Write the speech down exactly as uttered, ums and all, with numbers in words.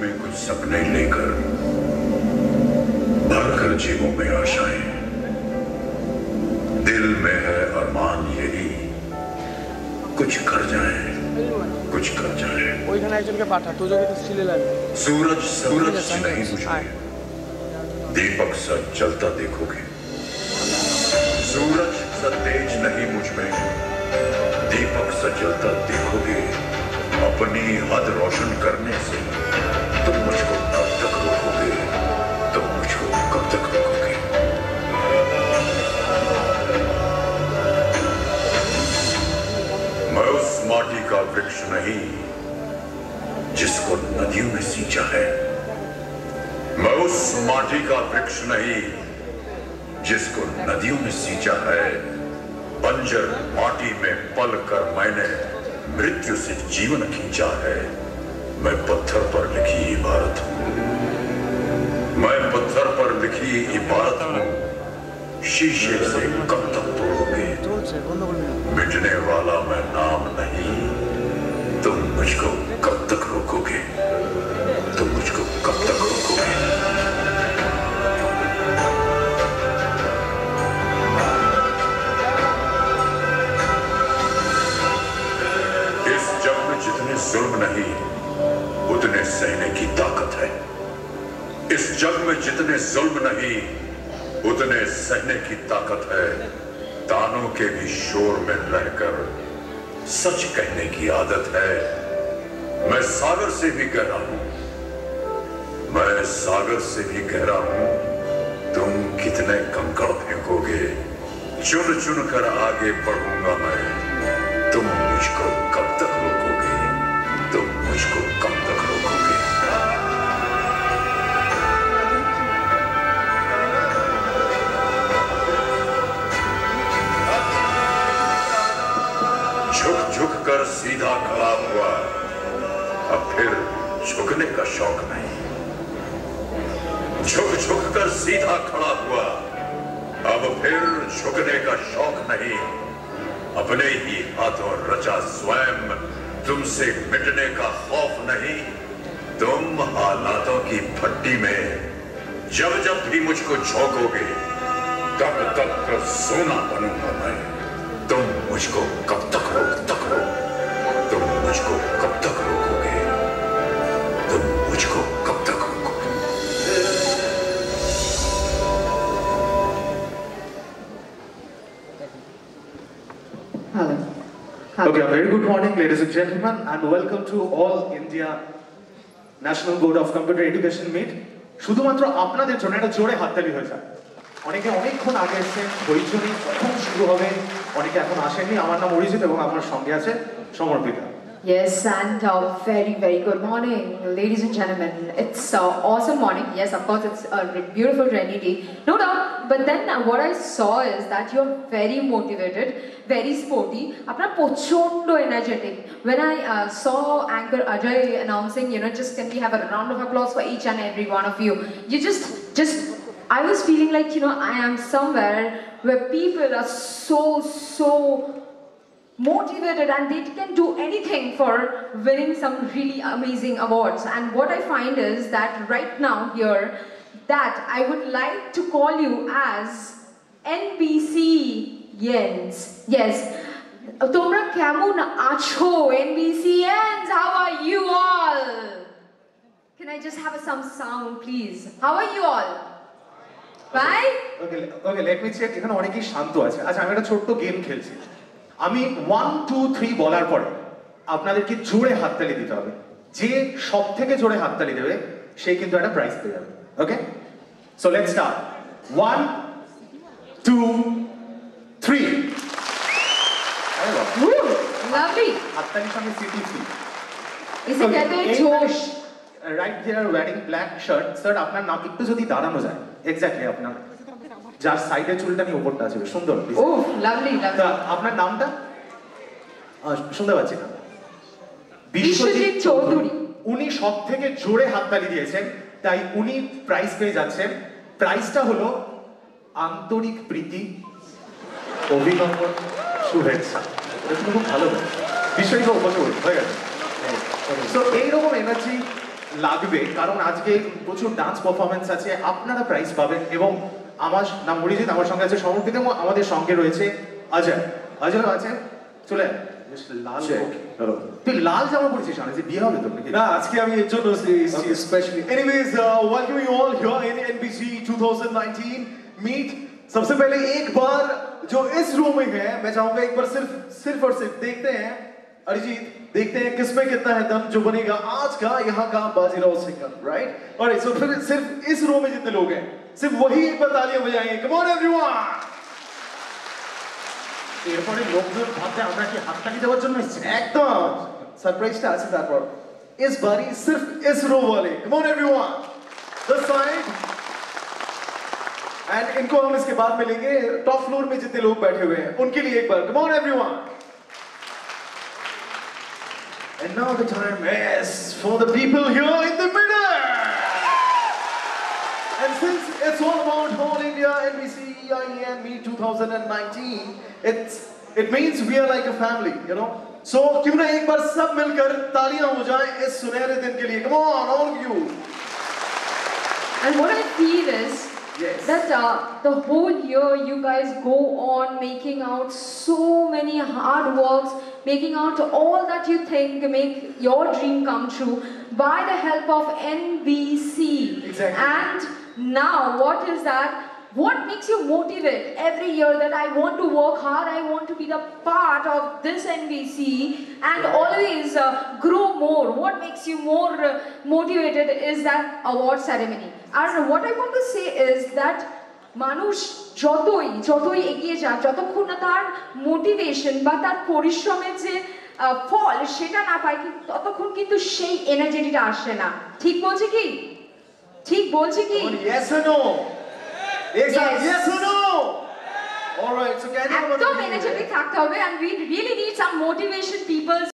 में कुछ सपने लेकर भरकर जेबों में आशाएं, दिल में है अरमान यही कुछ कर जाए, कुछ कर जाए। सूरज सूरज से नहीं मुझ में दीपक सा जलता देखोगे, सूरज सा तेज नहीं मुझ में दीपक सा जलता देखोगे। अपनी हद रोशन करने से तुम मुझको कब तक रोकोगे, तुम मुझको कब तक रोकोगे। मैं उस माटी का वृक्ष नहीं जिसको नदियों ने सींचा है, मैं उस माटी का वृक्ष नहीं जिसको नदियों ने सींचा है। बंजर माटी में पल कर मैंने मृत्यु से जीवन खींचा है। मैं पत्थर पर लिखी इबारत हूं, मैं पत्थर पर लिखी इबारत हूं। शीशे से कब तक तोड़ोगे, मिटने वाला मैं नाम नहीं। तुम मुझको कब तक रोकोगे, तुम मुझको कब तक रोकोगे। जितने जुल्म नहीं उतने सहने की ताकत है, इस जग में जितने जुल्म नहीं उतने सहने की ताकत है। तानों के भी शोर में रहकर सच कहने की आदत है। मैं सागर से भी गहरा हूं, मैं सागर से भी गहरा हूं। तुम कितने कंकड़ फेंकोगे, चुन चुन कर आगे बढ़ूंगा मैं। तुम मुझको कब तक रोकोगे, तुम मुझको कब तक रोकोगे। झुक झुक कर सीधा खड़ा हुआ, अब फिर झुकने का शौक नहीं। झुक झुक कर सीधा खड़ा हुआ, अब फिर झुकने का शौक नहीं। अपने ही हाथों रचा स्वयं तुमसे मिटने का खौफ नहीं। तुम हालातों की भट्टी में जब जब भी मुझको झोंकोगे तब तक सोना बनूंगा मैं। तुम मुझको कब तक रोक तक रो, तुम मुझको कब तक रोकोगे, तुम मुझको कब तक रोकोगे। Hello. Okay, a very good morning, ladies and gentlemen, and welcome to All India National Board of Computer Education meet. শুধুমাত্র আপনাদের জন্য একটা জোরে হাততালি হয়ে যায়। অনেকে অনেকক্ষণ আগে এসেছেন, বইজনী কখন শুরু হবে, অনেকে এখন আসেননি। আমার নাম অরিজিৎ এবং আমার সঙ্গে আছে সমর্পিতা। Yes, and uh, very, very good morning, ladies and gentlemen. It's uh, awesome morning. Yes, of course, it's a beautiful rainy day, no doubt. But then uh, what I saw is that you're very motivated, very sporty. Apna pochondo energetic. When I uh, saw anchor Ajay announcing, you know, just can we have a round of applause for each and every one of you? You just, just. I was feeling like, you know, I am somewhere where people are so, so motivated and they can do anything for winning some really amazing awards. And what I find is that right now here, that I would like to call you as N B C Yens. Yes. Tomra kemun acho N B C Yens? How are you all? Can I just have some sound, please? How are you all? Right? Okay, okay, let me check. এখানে অনেকেই শান্ত আছে। আচ্ছা, আমি একটা ছোট্ট game খেলছি। আমি one two three বলার পরে আপনাদেরকে জোরে হাততালি দিতে হবে। যে সব থেকে জোরে হাততালি দেবে সে কিন্তু একটা প্রাইজ পেয়ে যাবে। Okay, so let's start. One two three. Lovely. হাততালির সঙ্গে সিটি থ্রি। इसे कहते हैं जोश। Right here wearing black shirt. Sir আপনার নাম একটু যদি দাঁড়ানো যায়। এক্স্যাক্টলি আপনার যার সাইডে চুলটা নিয়ে উপরটা আছে, সুন্দর। ও লাভলি লাভলি। আপনার নামটা শুনতে পাচ্ছি না। বিশ্বজিৎ চৌধুরী। উনি সব থেকে জোরে হাততালি দিয়েছেন, তাই উনি প্রাইজ পেয়ে যাচ্ছেন। প্রাইজটা হলো আন্তরিক প্রীতি, অভিনন্দন, শুভেচ্ছা। এটা খুব ভালো। বিশ্বজিৎ বসে হয়ে গেছে। সো এইরকম এনার্জি লাগবে কারণ আজকে প্রচুর ডান্স পারফরমেন্স আছে, আপনারা প্রাইজ পাবেন এবং আমার নাম অরিজিৎ, আমার সঙ্গে আছে সমর্পিত এবং আমাদের সঙ্গে রয়েছে অজয়। অজয় আছে, চলে আয়। লাল তুই লাল জামা পড়ছিস না, যে বিয়ে হবে তো নাকি? না, আজকে আমি এর জন্য এসেছি specially. Anyways welcome you all here in NBC twenty nineteen meet. सबसे पहले एक बार जो इस रूम में है, मैं चाहूंगा एक बार सिर्फ सिर्फ और सिर्फ देखते हैं अरिजीत, देखते हैं किसमें कितना है दम जो बनेगा आज का यहाँ का बाजीराव सिंगर, राइट? और सो फिर सिर्फ इस रूम में जितने लोग हैं सिर्फ वही एक बार तालियां बजाएंगे। Come on everyone. এরপরে লোকজন ভাবতে আমরা কি হাততালি দেওয়ার জন্য এসেছি? एकदम सरप्राइजটা আছে তারপর। इस बारी सिर्फ इस रो वाले, come on everyone, this side. And इनको हम इसके बाद मिलेंगे टॉप फ्लोर में जितने लोग बैठे हुए हैं उनके लिए एक बार come on everyone. And now the time is for the people here in the middle. And since it's all about All India N B C E I E N Meet twenty nineteen, it's it means we are like a family, you know. So क्यों ना एक बार सब मिलकर तालियां हो जाएं इस सुनहरे दिन के लिए। Come on, all of you. And what I feel is Yes. that uh, the whole year you guys go on making out so many hard works, making out all that you think make your dream come true by the help of N B C. Exactly. And now what is that? What makes you motivate every year that I want to work hard, I want to be the part of this N B C and always uh, grow more? What makes you more uh, motivated is that award ceremony. And what I want to say is that মানুষ যতই যতই এগিয়ে যাক, যতক্ষণ না তার motivation বা তার পরিশ্রমের যে ফল সেটা না পায়, ততক্ষণ কিন্তু সেই এনার্জিটা আসে না। ঠিক বলছি কি? ঠিক বলছি কি? Yes or no? Yes. Yes or no? All right. So can you একদম এনার্জেটিক থাকতে হবে and we really need some motivation peoples